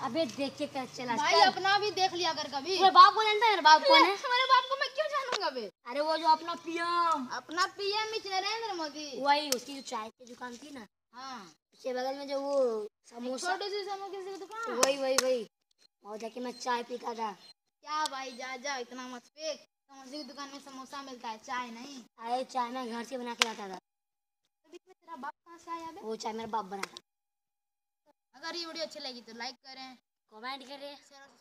अबे देख के कैसे चला भाई अपना भी देख लिया कर कभी। मेरे बाप को जानता है? मेरे बाप कौन है? मेरे बाप को मैं क्यों जानूंगा बे? अरे वो जो अपना पीएम नरेंद्र मोदी। वही, उसकी जो चाय की दुकान थी ना, हाँ उसके बगल में जो वो समोसा, छोटी सी समोसे की दुकान। वही वही वही, और जाके मैं चाय पीता था। क्या भाई, जा जा इतना मत फेंक। समोसे की दुकान में समोसा मिलता है, चाय नहीं। अरे चाय मैं घर से बना के लाता था। तो बीच में तेरा बाप कहाँ से आया बे? वो चाय मेरा बाप बनाता। अगर ये वीडियो अच्छी लगी तो लाइक करें, कमेंट करें।